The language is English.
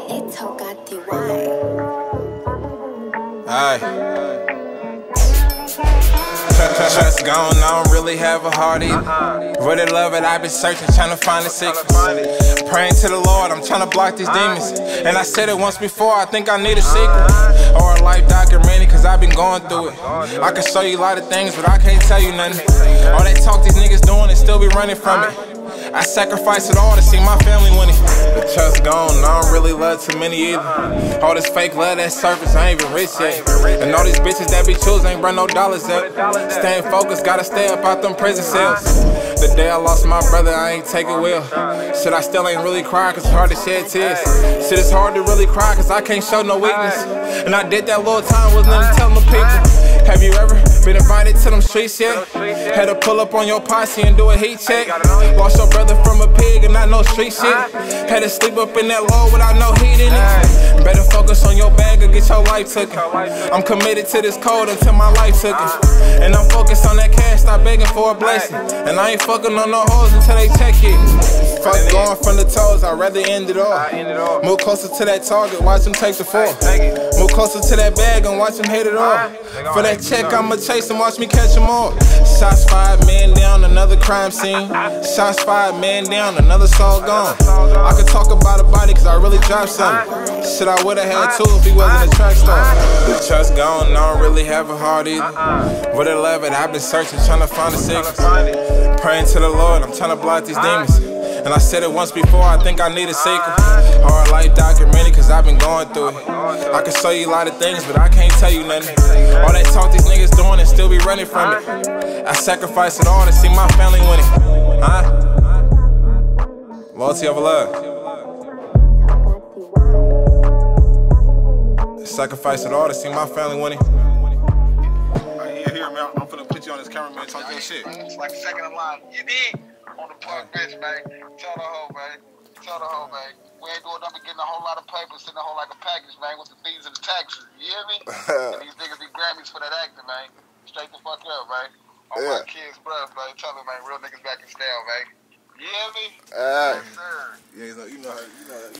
It's Togati. Aye. Just gone, I don't really have a heart either. Really love it, I've been searching, trying to find the secrets. Praying to the Lord, I'm trying to block these demons. And I said it once before, I think I need a sequel or a life documentary, cause I've been going through it. I can show you a lot of things, but I can't tell you nothing. All that talk these niggas doing and still be running from it. I sacrifice it all to see my family winning. The trust gone, I don't really love too many either. All this fake love that surface, I ain't even rich yet. And all these bitches that be choosing ain't run no dollars up. Staying focused, gotta stay up out them prison cells. The day I lost my brother, I ain't take a will. Shit, I still ain't really cry cause it's hard to shed tears. Shit, it's hard to really cry cause I can't show no weakness. And I did that little time, wasn't nothing telling the people. Have you ever been invited to them streets yet? Had to pull up on your posse and do a heat check. Lost your brother from a pig and not no street shit. Had to sleep up in that low without no heat in it. Better focus on your bag or get your life taken. I'm committed to this code until my life took it. And I'm focused on that cash, stop begging for a blessing. And I ain't fucking on no hoes until they check it. Fuck going from the toes, I'd rather end it all. Move closer to that target, watch them take the fall. Move closer to that bag and watch them hit it all. For that check, I'ma chase them, watch me catch them all. Shots fired, man down, another crime scene. Shots fired, man down, another soul gone. I could talk about a body cause I really dropped something. Shit, I would've had two if he wasn't a track star. The trust gone, I don't really have a heart either. Would've loved it, I've been searching, trying to find the secrets. Praying to the Lord, I'm trying to block these demons. And I said it once before, I think I need a sequel or a life documentary cause I've been going through it. I can show you a lot of things, but I can't tell you nothing. All that talk these niggas doing and still be running from it. I sacrifice it all to see my family winning. Loyalty over love. Sacrifice it all to see my family winning. Here, man, I'm finna put you on this camera, man, talk your shit. It's like second in line. You did? On the park bench, man. Tell the hoe, man. Tell the hoe, man. We ain't doing nothing but getting a whole lot of papers, sending a whole like a package, man, with the fees and the taxes. You hear me? And these niggas be Grammys for that acting, man. Straight the fuck up, man. All my kids' breath, man. Tell them, man, real niggas back in style, man. You hear me? Yes, sir. Yeah, you know how.